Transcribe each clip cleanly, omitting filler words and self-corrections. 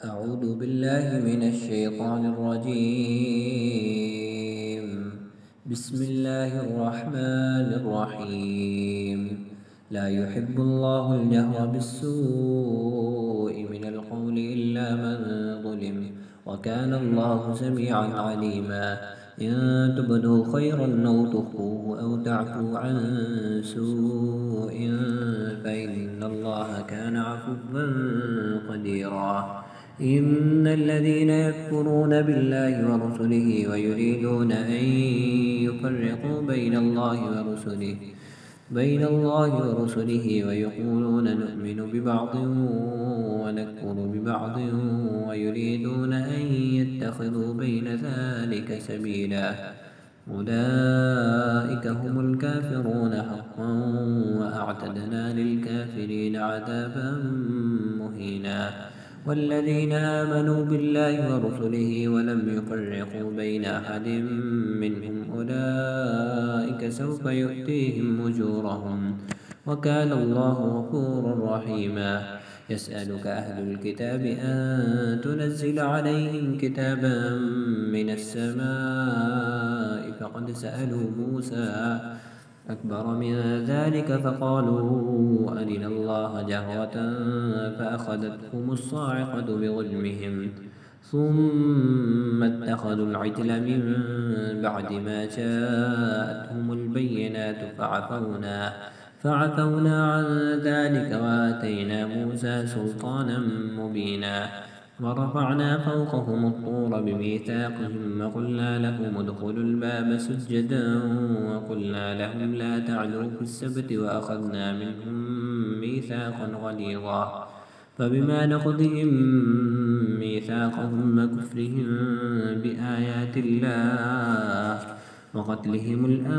أعوذ بالله من الشيطان الرجيم. بسم الله الرحمن الرحيم. لا يحب الله الجهر بالسوء من القول إلا من ظلم، وكان الله سميعا عليما. إن تبدوا خيرا أو تخفوه أو تعفو عن سوء فإن الله كان عفوا قديرا. إن الذين يكفرون بالله ورسله ويريدون أن يفرقوا بين الله ورسله ويقولون نؤمن ببعض ونكفر ببعض ويريدون أن يتخذوا بين ذلك سبيلا، أولئك هم الكافرون حقا، وأعتدنا للكافرين عذابا مهينا. والذين آمنوا بالله ورسله ولم يفرقوا بين أحد منهم أولئك سوف يؤتيهم أجورهم، وكان الله غفورا رحيما. يسألك أهل الكتاب أن تنزل عليهم كتابا من السماء فقد سألوا موسى أكبر من ذلك فقالوا أرنا الله جهرة فأخذتهم الصاعقة بظلمهم، ثم اتخذوا العجل من بعد ما جاءتهم البينات فعفونا عن ذلك وآتينا موسى سلطانا مبينا. ورفعنا فوقهم الطور بميثاقهم وقلنا لهم ادخلوا الباب سجدا وقلنا لهم لا تعدوا في السبت وأخذنا منهم ميثاقا غليظا. فبما نقضهم ميثاقهم وكفرهم بآيات الله وقتلهم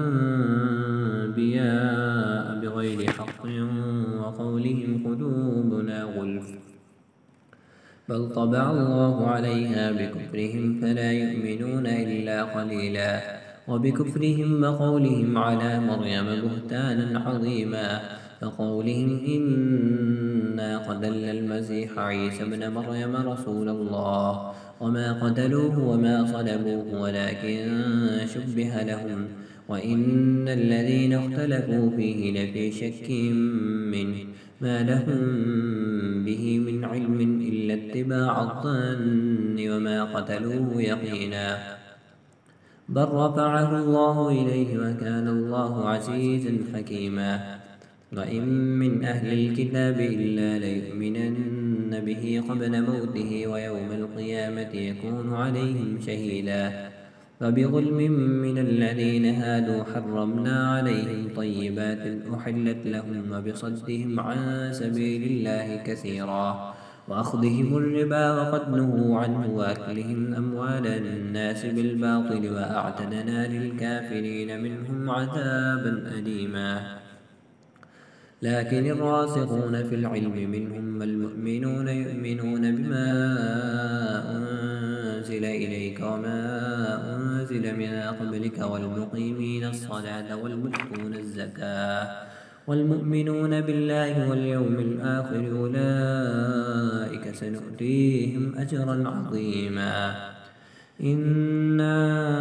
الأنبياء بغير حق وقولهم قلوبنا غلف بل طبع الله عليها بكفرهم فلا يؤمنون إلا قليلا. وبكفرهم وقولهم على مريم بهتانا عظيما، فقولهم إنا قتلنا المسيح عيسى ابن مريم رسول الله وما قتلوه وما صلبوه ولكن شبه لهم، وإن الذين اختلفوا فيه لفي شك منه ما لهم به من علم إلا اتباع الظن وما قتلوه يقينا، بل رفعه الله إليه وكان الله عزيزا حكيما. وإن من أهل الكتاب إلا ليؤمنن به قبل موته ويوم القيامة يكون عليهم شهيدا. فبظلم من الذين هادوا حرمنا عليهم طيبات أحلت لهم وبصدهم عن سبيل الله كثيرا وأخذهم الربا وقد نهوا عنه وأكلهم أموال الناس بالباطل وأعتدنا للكافرين منهم عذابا أليما. لكن الراسخون في العلم منهم والمؤمنون يؤمنون بما أنزل إليك وما أنزل من قبلك والمقيمين الصلاة والمؤتون الزكاة والمؤمنون بالله واليوم الآخر أولئك سنؤتيهم أجرا عظيما. إنا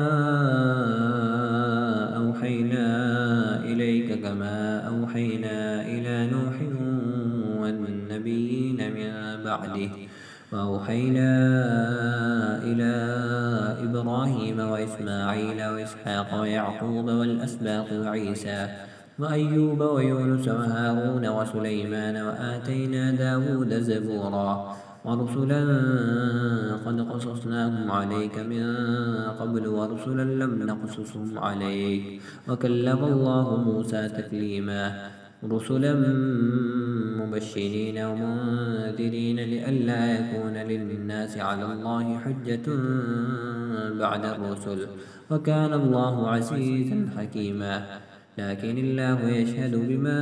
أوحينا إليك كما أوحينا إلى نوح والنبيين من بعده وأوحينا إلى إبراهيم وإسماعيل وإسحاق ويعقوب والأسباط وعيسى وأيوب ويونس وهارون وسليمان وآتينا داود زبورا ورسلا قد قصصناهم عليك من قبل ورسلا لم نقصصهم عليك وكلم الله موسى تكليما. رسلا مبشرين ومنذرين لئلا يكون للناس على الله حجة بعد الرسل وكان الله عزيزا حكيما. لكن الله يشهد بما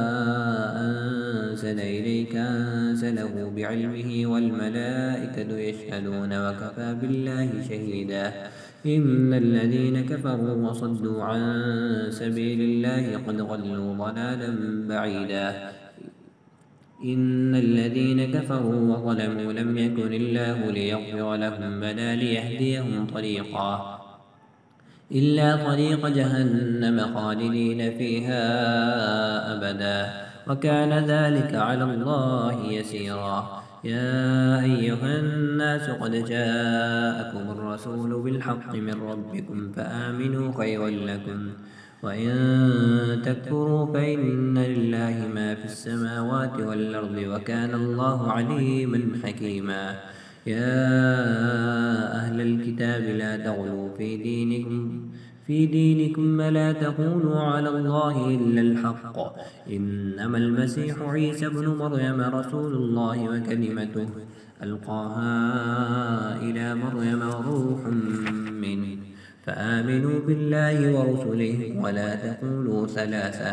أنزل إليك أنزله بعلمه والملائكة يشهدون وكفى بالله شهيدا. إن الذين كفروا وصدوا عن سبيل الله قد ضلوا ضلالا بعيدا. إن الذين كفروا وظلموا لم يكن الله ليغفر لهم ولا ليهديهم طريقا إلا طريق جهنم خالدين فيها أبدا وكان ذلك على الله يسيرا. يا أيها الناس قد جاءكم الرسول بالحق من ربكم فآمنوا خيرا لكم وإن تكفروا فإن لله ما في السماوات والأرض وكان الله عليما حكيما. يا أهل الكتاب لا تغلوا في دينكم ولا تقولوا على الله إلا الحق إنما المسيح عيسى ابن مريم رسول الله وكلمته ألقاها إلى مريم وروح منه فآمنوا بالله ورسله ولا تقولوا ثلاثة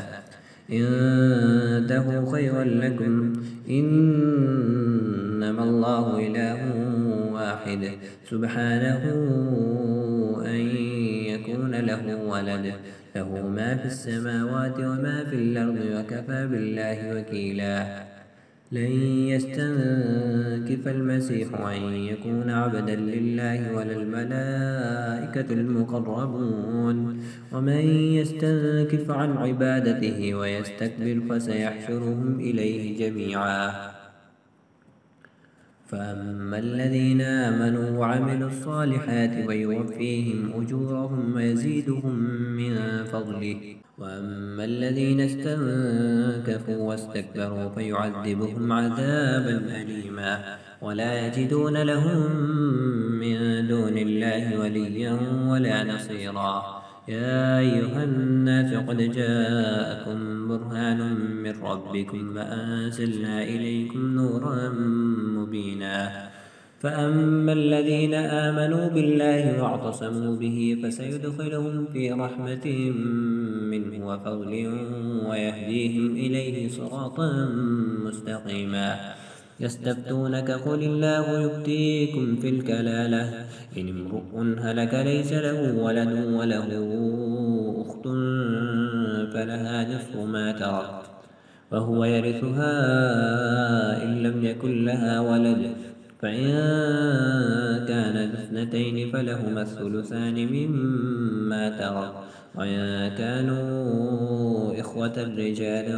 انتهوا خيرا لكم إنما الله إله واحد سبحانه أن يكون له ولد له ما في السماوات وما في الأرض وكفى بالله وكيلا. لن يستنكف المسيح أن يكون عبدا لله ولا الملائكة المقربون ومن يستنكف عن عبادته ويستكبر فسيحشرهم إليه جميعا. فأما الذين آمنوا وعملوا الصالحات فيوفيهم أجورهم ويزيدهم من فضله وأما الذين استنكفوا واستكبروا فيعذبهم عذابا أليما ولا يجدون لهم من دون الله وليا ولا نصيرا. يا أيها الناس قد جاءكم برهان من ربكم وأنزلنا إليكم نورا مبينا. فأما الذين آمنوا بالله واعتصموا به فسيدخلهم في رحمة منه وفضل ويهديهم إليه صراطا مستقيما. يستفتونك قل الله يفتيكم في الكلالة إن امرؤ هلك ليس له ولد وله أخت فلها نصف ما ترك وهو يرثها إن لم يكن لها ولد فإن كانت اثنتين فلهما الثلثان مما ترك وإن كانوا إخوة رجالا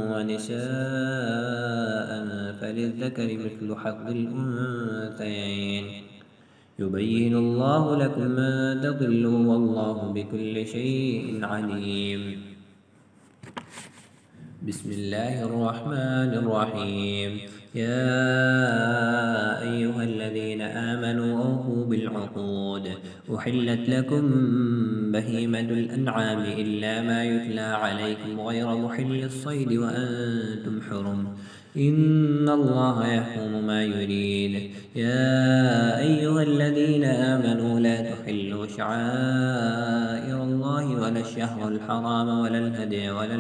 ونساء فللذكر مثل حظ الأنثيين يبين الله لكم أن تضلوا والله بكل شيء عليم. بسم الله الرحمن الرحيم. يا أيها الذين آمنوا أوفوا بالعقود أحلت لكم بهيمة الأنعام إلا ما يتلى عليكم غير محل الصيد وأنتم حرم إن الله يحكم ما يريد. يا أيها الذين آمنوا لا تحلوا شعائر الله ولا الشهر الحرام ولا الهدي ولا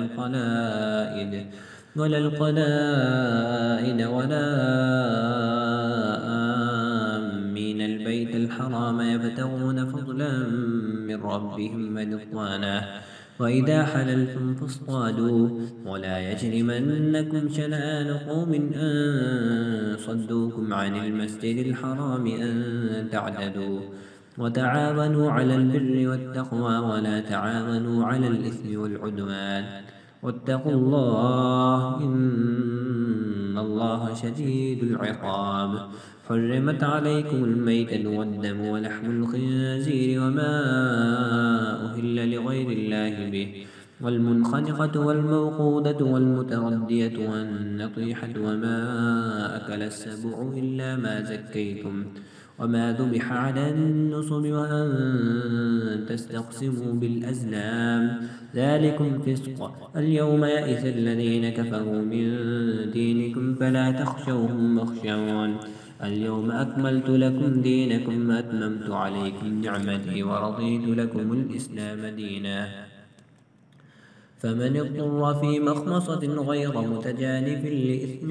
القلائد ولا آمين البيت الحرام يبتغون فضلا من ربهم ورضوانا وإذا حللتم فاصطادوا ولا يجرمنكم شنآن قوم أن صدوكم عن المسجد الحرام أن تعتدوا وتعاونوا على البر والتقوى ولا تعاونوا على الإثم والعدوان واتقوا الله إن الله شديد العقاب. حرمت عليكم الميتة والدم ولحم الخنزير وما أهل لغير الله به والمنخنقة والموقودة والمتردية والنطيحة وما أكل السبع إلا ما زكيتم وما ذبح على النصب وأن تستقسموا بالأزلام ذلكم فسق. اليوم يئس الذين كفروا من دينكم فلا تخشوهم واخشون اليوم أكملت لكم دينكم وأتممت عليكم نعمتي ورضيت لكم الإسلام دينا. فمن اضطر في مخمصة غير متجانف لإثم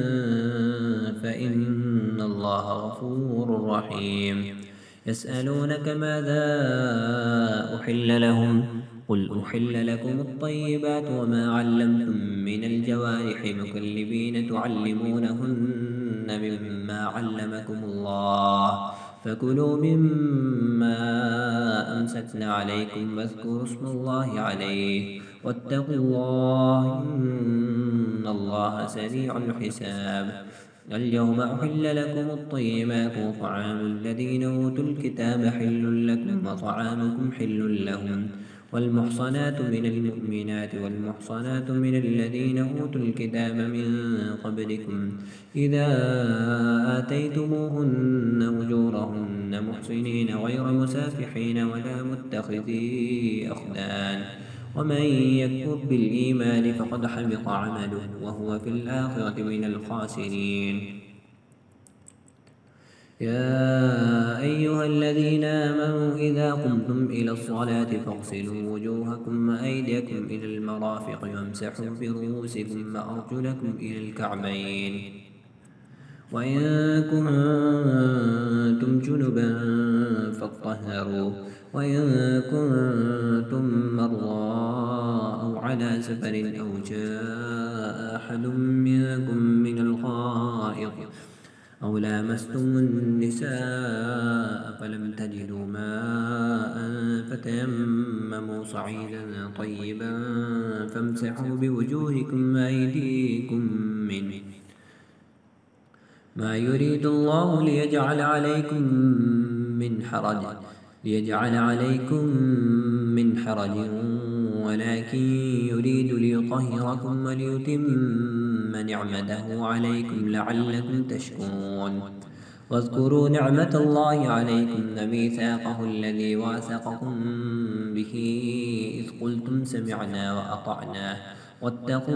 فإن الله غفور رحيم. يسألونك ماذا أحل لهم قل أحل لكم الطيبات وما علمتم من الجوارح مكلبين تعلمونهن مما علمكم الله فكلوا مما أمسكن عليكم واذكروا اسم الله عليه واتقوا الله إن الله سريع الحساب. اليوم أحل لكم الطيبات وطعام الذين أوتوا الكتاب حل لكم وطعامكم حل لهم والمحصنات من المؤمنات والمحصنات من الذين أوتوا الكتاب من قبلكم إذا آتيتموهن أجورهن محصنين غير مسافحين ولا متخذي أخدان ومن يكفر بالإيمان فقد حبط عمله وهو في الآخرة من الخاسرين. يا أيها الذين آمنوا إذا قمتم إلى الصلاة فاغسلوا وجوهكم وأيديكم إلى المرافق وامسحوا برؤوسكم وأرجلكم إلى الكعبين وإن كنتم جنبا فاطهروا وإن كنتم مرضى أو على سفر أو جاء أحد منكم من الغائط أو لامستم النساء فلم تجدوا ماء فتيمموا صعيدا طيبا فامسحوا بوجوهكم وأيديكم منه ما يريد الله ليجعل عليكم من حرج ولكن يريد ليطهركم وليتم نعمته عليكم لعلكم تشكرون. واذكروا نعمة الله عليكم وميثاقه الذي واثقكم به إذ قلتم سمعنا وأطعنا واتقوا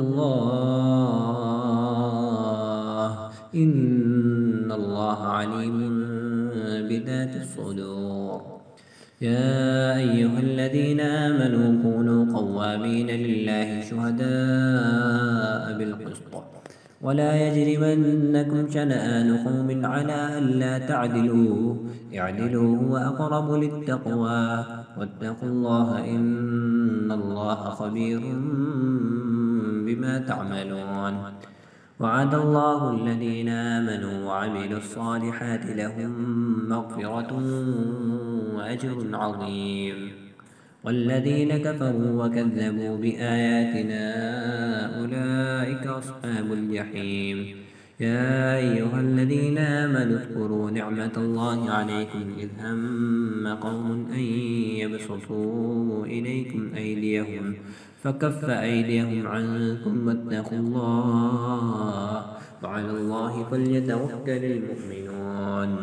الله إن الله عليم بذات الصدور. يا أيها الذين آمنوا كونوا قوامين لله شهداء بالقسط ولا يجرمنكم شنآن قوم على ألا تعدلوا اعدلوا هو أقرب للتقوى واتقوا الله إن الله خبير بما تعملون. وعد الله الذين آمنوا وعملوا الصالحات لهم مغفرة وأجر عظيم والذين كفروا وكذبوا بآياتنا أولئك أصحاب الجحيم. يا أيها الذين آمنوا اذكروا نعمة الله عليكم إذ هم قوم أن يبسطوا إليكم أيديهم فكف أيديهم عنكم واتقوا الله وعلى الله فليتوكل المؤمنون.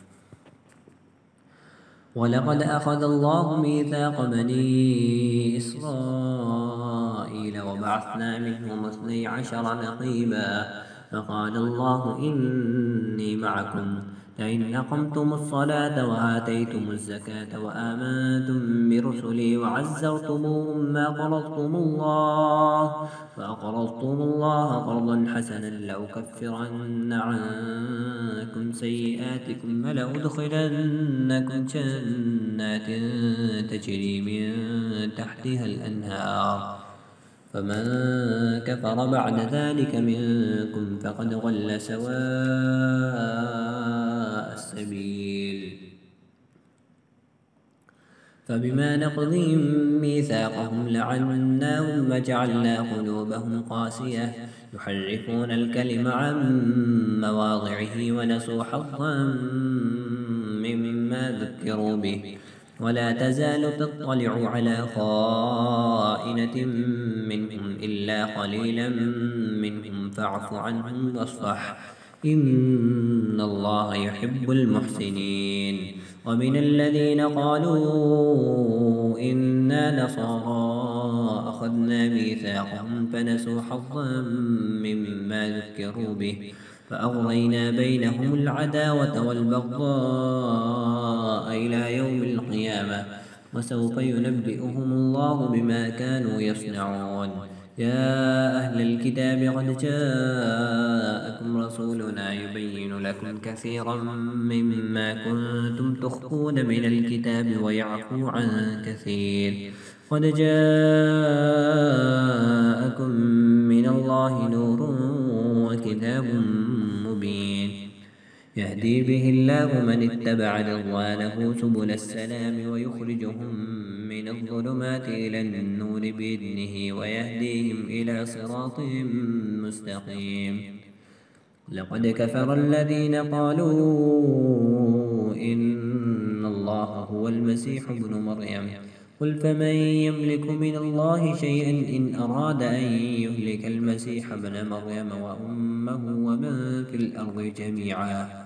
ولقد أخذ الله ميثاق بني إسرائيل وبعثنا منهم 12 نقيبا فقال الله إني معكم لئن أقمتم الصلاة وآتيتم الزكاة وآمنتم برسلي وعزرتموهم فأقرضتم الله قرضا حسنا لأكفرن عنكم سيئاتكم ولأدخلنكم جنات تجري من تحتها الأنهار فمن كفر بعد ذلك منكم فقد ضل سواء السبيل. فبما نقضهم ميثاقهم لعناهم وجعلنا قلوبهم قاسية يحرفون الكلم عن مواضعه ونسوا حظا مما ذكروا به ولا تزال تطلع على خائنة منهم إلا قليلا منهم فاعف عنهم واصفح إن الله يحب المحسنين. ومن الذين قالوا إنا نصارى أخذنا ميثاقهم فنسوا حظا مما ذكروا به فأغرينا بينهم العداوة والبغضاء إلى يوم القيامة وسوف ينبئهم الله بما كانوا يصنعون. يا أهل الكتاب قد جاءكم رسولنا يبين لكم كثيرا مما كنتم تخفون من الكتاب ويعفو عن كثير. قد جاءكم من الله نور وكتاب مبين يهدي به الله من اتبع رضوانه سبل السلام ويخرجهم من الظلمات إلى النور بإذنه ويهديهم إلى صراط مستقيم. لقد كفر الذين قالوا إن الله هو المسيح ابن مريم قل فمن يملك من الله شيئا إن أراد أن يهلك المسيح ابن مريم وأمه ومن في الأرض جميعا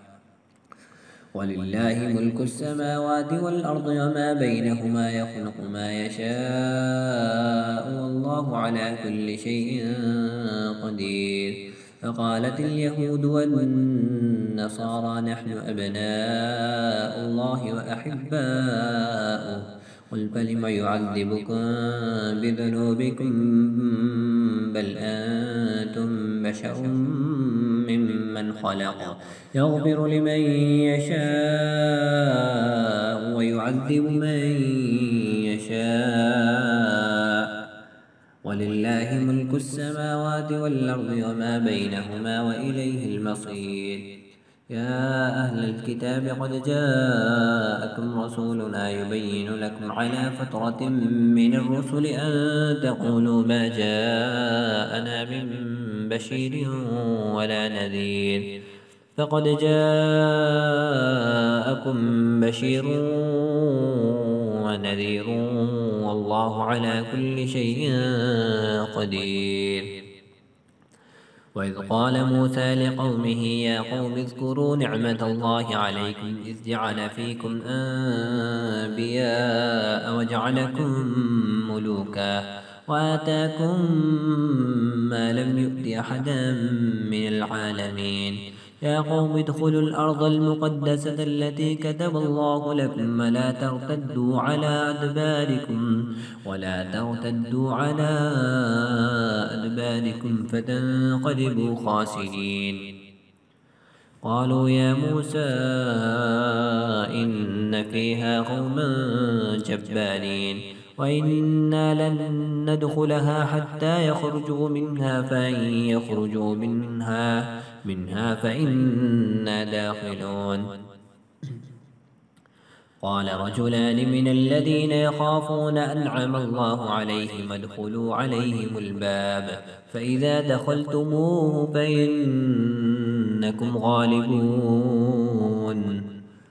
ولله ملك السماوات والأرض وما بينهما يخلق ما يشاء والله على كل شيء قدير. فقالت اليهود والنصارى نحن أبناء الله وأحباؤه قل فلم يعذبكم بذنوبكم بل أنتم بشر ممن خلق يغفر لمن يشاء ويعذب من يشاء ولله ملك السماوات والأرض وما بينهما وإليه المصير. يا أهل الكتاب قد جاءكم رسولنا يبين لكم على فترة من الرسل أن تقولوا ما جاءنا من بشير ولا نذير فقد جاءكم بشير ونذير والله على كل شيء قدير. وإذ قال موسى لقومه يا قوم اذكروا نعمة الله عليكم إذ جعل فيكم أنبياء وجعلكم ملوكا وآتاكم ما لم يؤت أحدا من العالمين. يا قوم ادخلوا الأرض المقدسة التي كتب الله لكم ولا ترتدوا على أدباركم فتنقلبوا خاسرين. قالوا يا موسى إن فيها قوما جبارين وإنا لن ندخلها حتى يخرجوا منها فإن يخرجوا منها فإنا داخلون. قال رجلان من الذين يخافون أنعم الله عليهم ادخلوا عليهم الباب فإذا دخلتموه فإنكم غالبون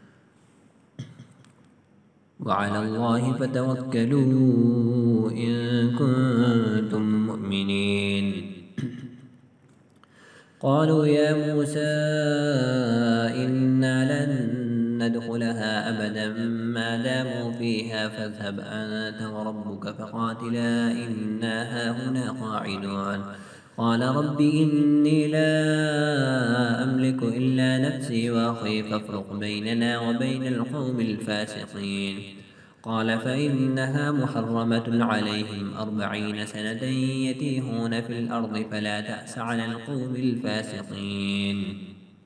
وعلى الله فتوكلوا إن كنتم مؤمنين. قالوا يا موسى إنا لن ندخلها أبدا ما داموا فيها فاذهب أنت وربك فقاتلا إنا هاهنا قاعدون. قال رب إني لا أملك إلا نفسي وأخي فافرق بيننا وبين القوم الفاسقين. قال فإنها محرمة عليهم 40 سنة يتيهون في الأرض فلا تأس على القوم الفاسقين.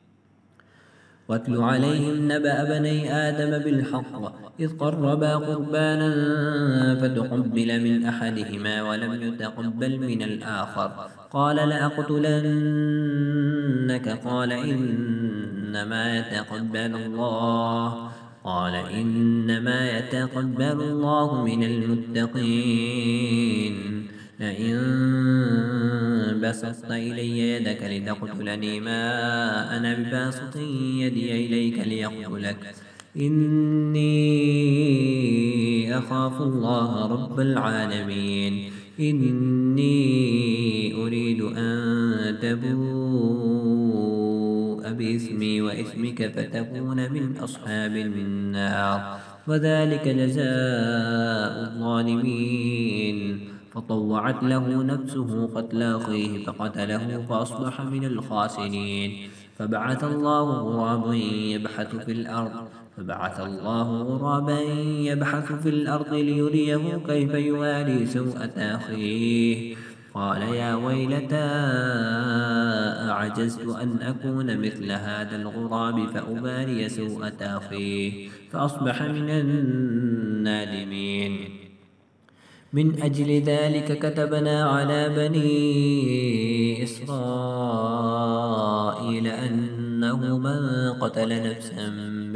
واتل عليهم نبأ بني آدم بالحق إذ قربا قربانا فتقبل من أحدهما ولم يتقبل من الآخر قال لأقتلنك قال إنما يتقبل الله من المتقين. لئن بسطت إلي يدك لتقتلني ما أنا بباسط يدي إليك ليقتلك إني أخاف الله رب العالمين. إني أريد أن تبوء بإثمي وإثمك فتكون من أصحاب النار وذلك جزاء الظالمين. فطوعت له نفسه قتل أخيه فقتله فأصبح من الخاسرين. فبعث الله غرابا يبحث في الأرض ليريه كيف يواري سوءة أخيه قال يا ويلتى أعجزت أن أكون مثل هذا الغراب فأباري سوءة أخيه فأصبح من النادمين. من أجل ذلك كتبنا على بني إسرائيل أنه من قتل نفسا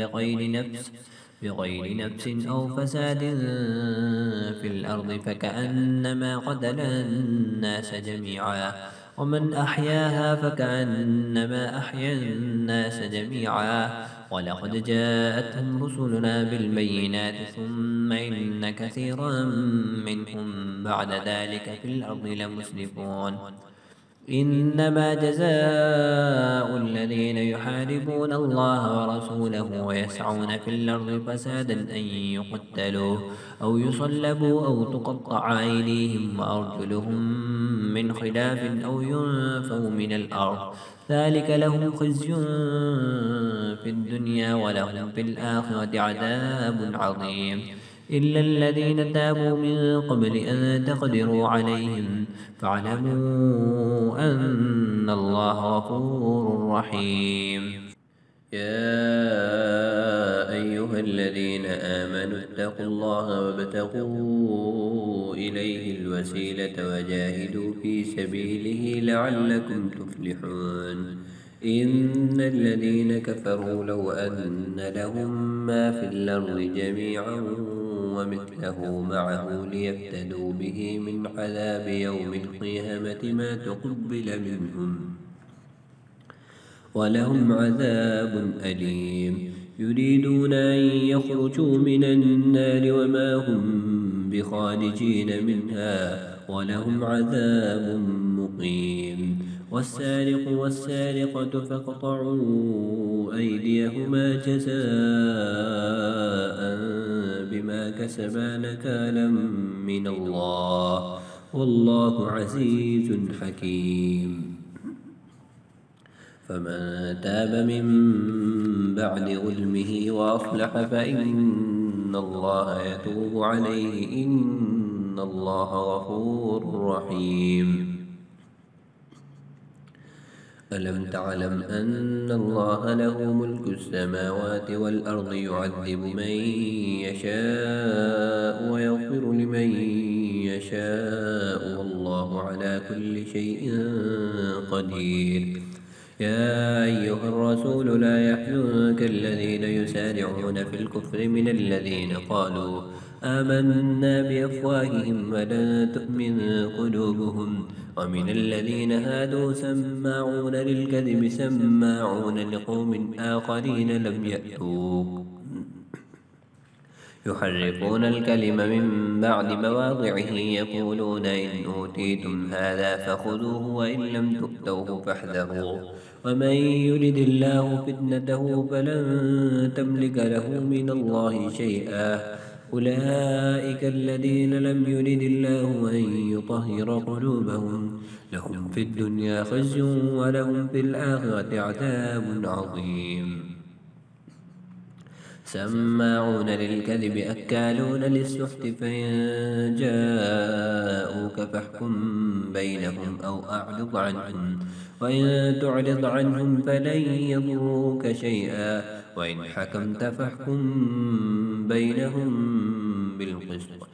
بغير نفس أو فساد في الأرض فكأنما قتل الناس جميعا ومن أحياها فكأنما أحيا الناس جميعا ولقد جاءتهم رسلنا بالبينات ثم إن كثيرا منهم بعد ذلك في الأرض لمسرفون. إنما جزاء الذين يحاربون الله ورسوله ويسعون في الأرض فسادا أن يقتلوا أو يصلبوا أو تقطع أيديهم وأرجلهم من خلاف أو ينفوا من الأرض ذلك لهم خزي في الدنيا ولهم في الآخرة عذاب عظيم. إلا الذين تابوا من قبل أن تقدروا عليهم فاعلموا أن الله غفور رحيم. يا أيها الذين آمنوا اتقوا الله وابتغوا إليه الوسيلة وجاهدوا في سبيله لعلكم تفلحون. إن الذين كفروا لو أن لهم ما في الأرض جميعا ومثله معه ليفتدوا به من عذاب يوم القيامة ما تقبل منهم ولهم عذاب أليم. يريدون أن يخرجوا من النار وما هم بخارجين منها ولهم عذاب مقيم. والسارق والسارقة فاقطعوا أيديهما جزاء بما كسبا نكالا من الله والله عزيز حكيم. فمن تاب من بعد ظلمه وأصلح فإن الله يتوب عليه إن الله غفور رحيم. ألم تعلم أن الله له ملك السماوات والأرض يعذب من يشاء ويغفر لمن يشاء والله على كل شيء قدير. يا أيها الرسول لا يحزنك الذين يسارعون في الكفر من الذين قالوا آمنا بأفواههم ولن تؤمن قلوبهم ومن الذين هادوا سماعون للكذب سماعون لقوم آخرين لم يأتوك يحرفون الكلم من بعد مواضعه يقولون إن أوتيتم هذا فخذوه وإن لم تؤتوه فاحذروا ومن يرد الله فتنته فلن تملك له من الله شيئا. أولئك الذين لم يرد الله أن يطهر قلوبهم لهم في الدنيا خزي ولهم في الآخرة عذاب عظيم. سماعون للكذب أكالون للسحت فإن جاءوك فاحكم بينهم أو أعرض عنهم وإن تعرض عنهم فلن يضروك شيئا وإن حكمت فاحكم بينهم بالقسط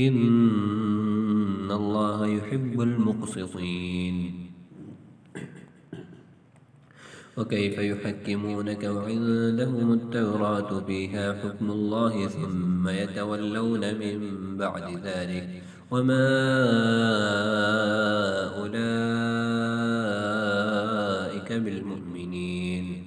إن الله يحب المقسطين. وكيف يحكمونك وعندهم التوراة فيها حكم الله ثم يتولون من بعد ذلك وما أولئك بالمؤمنين.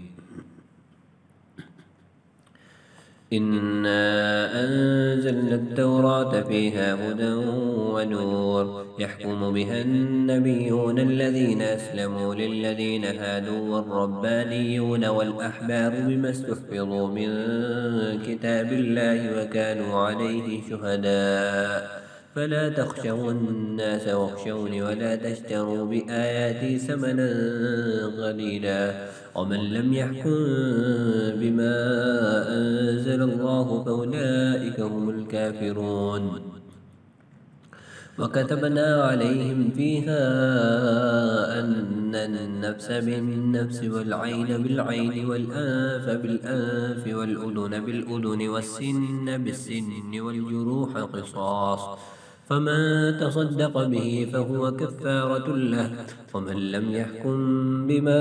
إنا أنزلنا التوراة فيها هدى ونور يحكم بها النبيون الذين أسلموا للذين هادوا والربانيون والأحبار بما استحفظوا من كتاب الله وكانوا عليه شهداء فلا تخشوا الناس واخشوني ولا تشتروا بآياتي ثمنا قليلا ومن لم يحكم بما أنزل الله فأولئك هم الكافرون. وكتبنا عليهم فيها أن النفس بالنفس والعين بالعين والأنف بالأنف والأذن بالأذن والسن بالسن والجروح قصاص، فمن تصدق به فهو كفارة له، ومن لم يحكم بما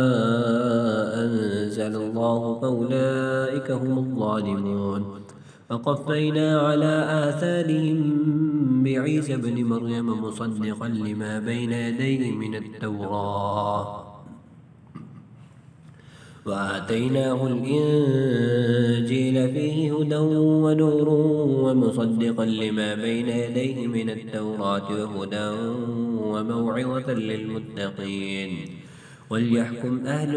أنزل الله فأولئك هم الظالمون. وقفينا على آثارهم بعيسى ابن مريم مصدقا لما بين يديه من التوراة، وآتيناه الإنجيل فيه هدى ونور ومصدقا لما بين يديه من التوراة وهدى وموعظة للمتقين. وليحكم أهل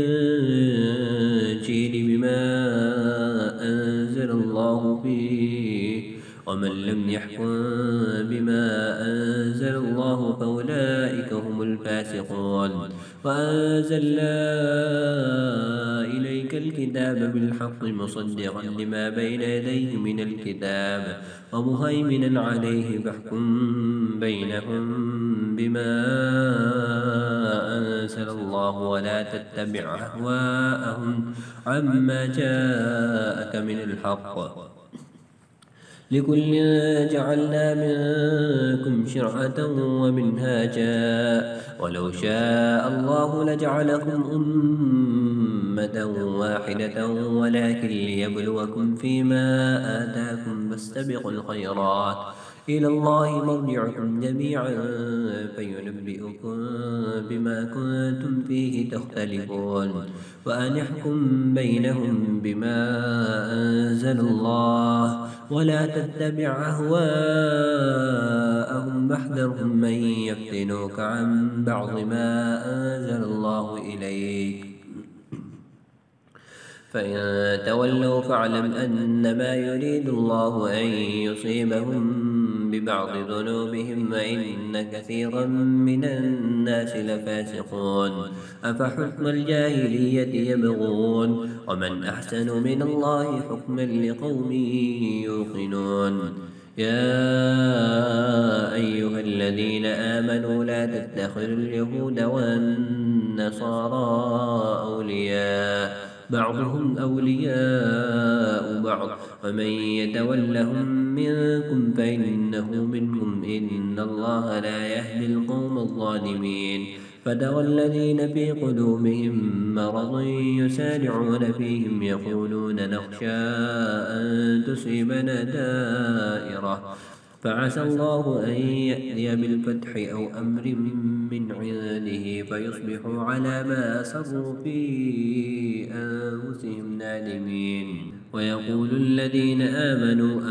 الإنجيل بما أنزل الله فيه، ومن لم يحكم بما أنزل الله فأولئك هم الفاسقون. وأنزلنا إليك الكتاب بالحق مصدقا لما بين يديه من الكتاب ومهيمنا عليه، فاحكم بينهم بما أنزل الله ولا تتبع أهواءهم عما جاءك من الحق، لكل جعلنا منكم شرعة ومنهاجا، ولو شاء الله لجعلكم أمة واحدة ولكن ليبلوكم فيما آتاكم، فاستبقوا الخيرات، إلى الله مرجعكم جميعا فينبئكم بما كنتم فيه تختلفون. وأن احكم بينهم بما أنزل الله ولا تتبع أهواءهم، واحذرهم من يفتنوك عن بعض ما أنزل الله إليك، فإن تولوا فاعلم أنما يريد الله أن يصيبهم ببعض ذنوبهم وإن كثيرا من الناس لفاسقون. أفحكم الجاهلية يبغون ومن أحسن من الله حكما لقوم يوقنون. يا أيها الذين آمنوا لا تتخذوا اليهود والنصارى أولياء، بعضهم أولياء بعض، ومن يتولهم منكم فإنه منهم، إن الله لا يهدي القوم الظالمين. فترى الذين في قلوبهم مرض يسارعون فيهم يقولون نخشى أن تصيبنا دائرة، فعسى الله أن يأتي بالفتح أو أمر من عنده فيصبحوا على ما أسروا في أنفسهم نادمين. ويقول الذين آمنوا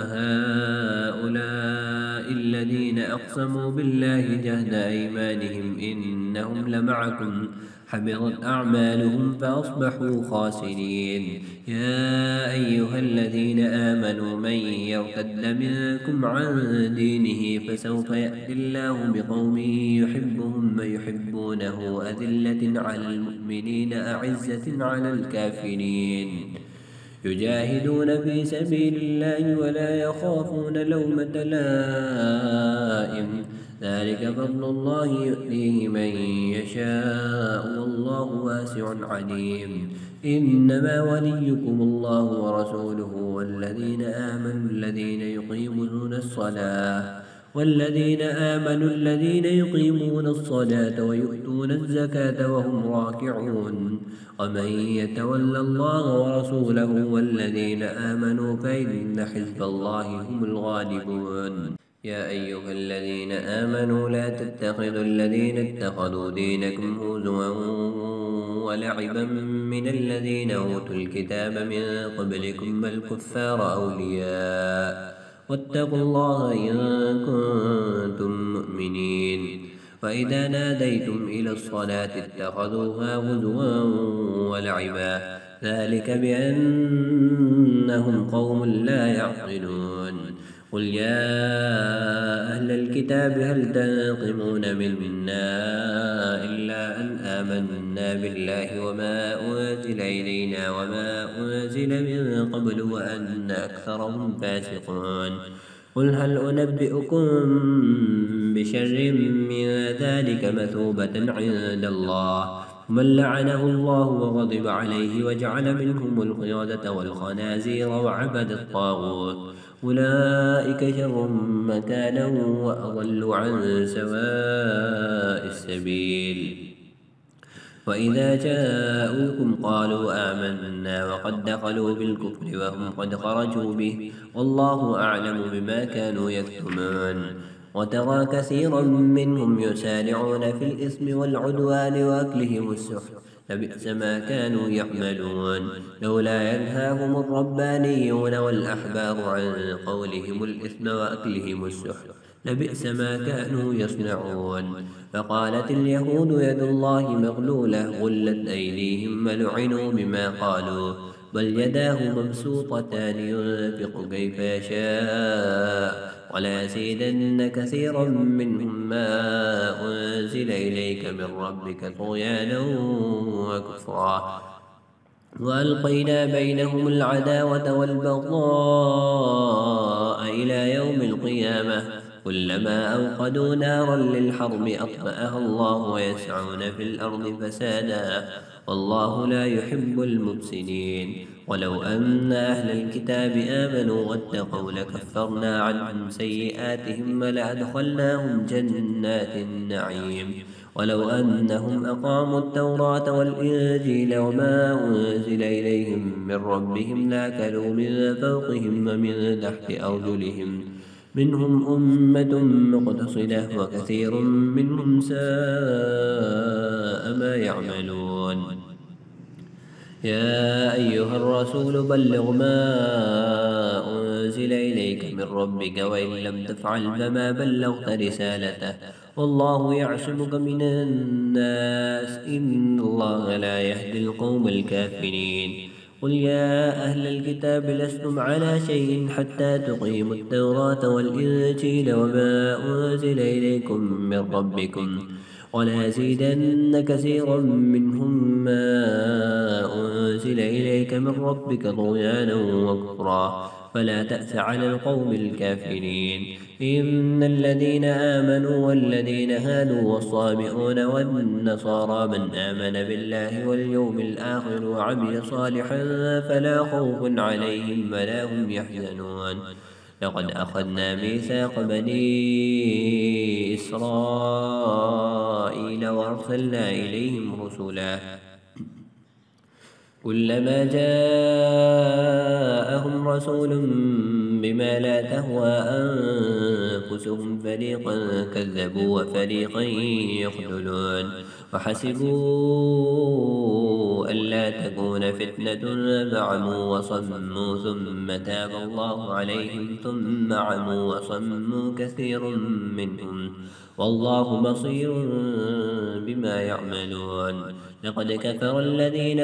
أهؤلاء الذين أقسموا بالله جهد أيمانهم إنهم لمعكم، حبطت أعمالهم فأصبحوا خاسرين. يا أيها الذين آمنوا من يرتد منكم عن دينه فسوف يأتي الله بقوم يحبهم ويحبونه أذلة على المؤمنين أعزة على الكافرين، يجاهدون في سبيل الله ولا يخافون لومة لائم، ذلك فضل الله يؤتيه من يشاء والله واسع عليم. إنما وليكم الله ورسوله والذين آمنوا الذين يقيمون الصلاة ويؤتون الزكاة وهم راكعون. ومن يتولى الله ورسوله والذين آمنوا فإن حزب الله هم الغالبون. يا أيها الذين آمنوا لا تتخذوا الذين اتخذوا دينكم هزوا ولعبا من الذين أوتوا الكتاب من قبلكم والكفار أولياء، واتقوا الله إن كنتم مؤمنين. وإذا ناديتم إلى الصلاة اتخذوها هزوا ولعبا، ذلك بأنهم قوم لا يعقلون. قل يا أهل الكتاب هل تنقمون منا إلا أن آمنا بالله وما أنزل إلينا وما أنزل من قبل وأن أكثرهم فاسقون. قل هل أنبئكم بشر من ذلك مثوبة عند الله من لعنه الله وغضب عليه وجعل منهم القردة والخنازير وعبد الطاغوت أولئك شر مكانا وأضل عن سواء السبيل وإذا جاءوكم قالوا آمنا وقد دخلوا بالكفر وهم قد خرجوا به والله أعلم بما كانوا يكتمون وترى كثيرا منهم يسارعون في الإثم والعدوان وأكلهم السحت لبئس ما كانوا يعملون لولا ينهاهم الربانيون والأحبار عن قولهم الإثم وأكلهم السحت لبئس ما كانوا يصنعون فقالت اليهود يد الله مغلولة غلت أيديهم ولعنوا بما قالوا بل يداه مبسوطتان ينفق كيف يشاء وليزيدن كثيرا منهم ما أنزل إليك من ربك طغيانا وكفرا وألقينا بينهم العداوة والبغضاء إلى يوم القيامة كلما أوقدوا نارا للحرب أطفأها الله ويسعون في الأرض فسادا والله لا يحب المفسدين ولو أن أهل الكتاب آمنوا واتقوا لكفرنا عنهم سيئاتهم ولأدخلناهم جنات النعيم ولو أنهم أقاموا التوراة والإنجيل وما أنزل إليهم من ربهم لأكلوا من فوقهم ومن تحت أرجلهم منهم أمة مقتصدة وكثير منهم ساء ما يعملون يا أيها الرسول بلغ ما أنزل إليك من ربك وإن لم تفعل فما بلغت رسالته والله يعصمك من الناس إن الله لا يهدي القوم الكافرين قل يا أهل الكتاب لستم على شيء حتى تقيموا التوراة والإنجيل وما أنزل إليكم من ربكم وليزيدن كثيرا منهم ما أنزل إليك من ربك طغيانا وكفرا فلا تأس على القوم الكافرين إن الذين آمنوا والذين هادوا والصابئون والنصارى من آمن بالله واليوم الآخر وعمل صالحا فلا خوف عليهم ولا هم يحزنون لقد أخذنا ميثاق بني إسرائيل وأرسلنا إليهم رسلا كلما جاءهم رسول بما لا تهوى أنفسهم فريقا كذبوا وفريقا يقتلون وحسبوا ألا تكون فتنة فعموا وصموا ثم تاب الله عليهم ثم عموا وصموا كثير منهم والله بصير بما يعملون لقد كفر الذين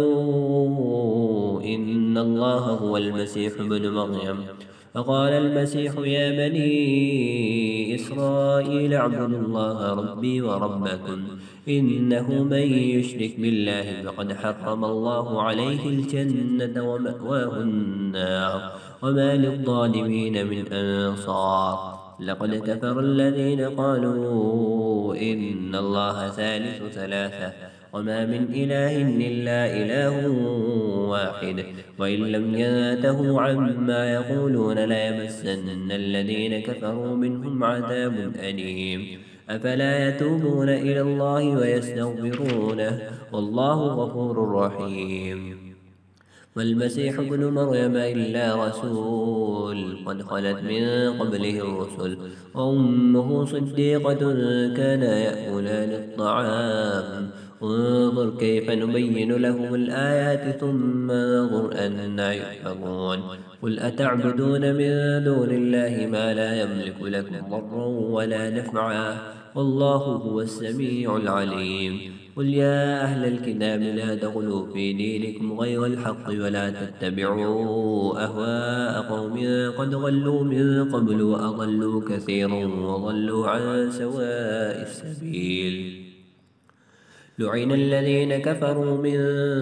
قالوا إن الله هو المسيح ابن مريم فقال المسيح يا بني إسرائيل اعبدوا الله ربي وربكم إنه من يشرك بالله فقد حرم الله عليه الجنة ومأواه النار وما للظالمين من أنصار لقد كفر الذين قالوا إن الله ثالث ثلاثة وما من إله إلا إله واحد وإن لم ينتهوا عما يقولون ليمسن الذين كفروا منهم عذاب أليم أفلا يتوبون إلى الله ويستغفرونه والله غفور رحيم والمسيح ابن مريم إلا رسول قد خلت من قبله الرسل وأمه صديقة كانا يأكلان الطعام انظر كيف نبين لهم الآيات ثم انظر أنا يؤفكون قل أتعبدون من دون الله ما لا يملك لكم ضرا ولا نفعا والله هو السميع العليم قل يا أهل الكتاب لا تغلوا في دينكم غير الحق ولا تتبعوا أهواء قوم قد ضلوا من قبل وأضلوا كثيرا وضلوا عن سواء السبيل لعن الذين كفروا من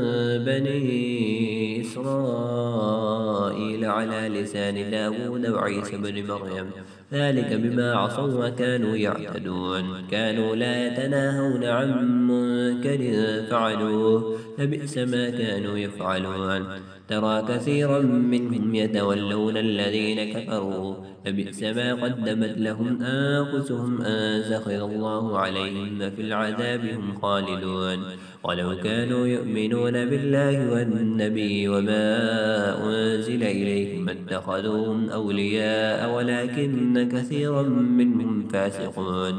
بني إسرائيل على لسان داود وعيسى بن مريم ذلك بما عصوا وكانوا يعتدون كانوا لا يتناهون عن منكر فعلوه لبئس ما كانوا يفعلون ترى كثيرا منهم يتولون الذين كفروا لبئس ما قدمت لهم أنفسهم أن سخط الله عليهم في العذاب هم خالدون ولو كانوا يؤمنون بالله والنبي وما أنزل إليهم اتخذوهم أولياء ولكن كثيرا منهم فاسقون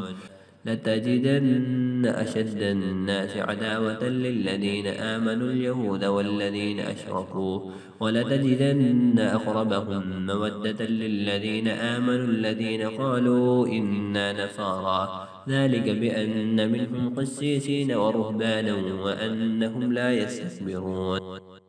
لتجدن أشد الناس عداوة للذين آمنوا اليهود والذين أشركوا ولتجدن أقربهم مودة للذين آمنوا الذين قالوا إنا نصارى ذلك بأن منهم قسيسين ورهبانا وأنهم لا يستكبرون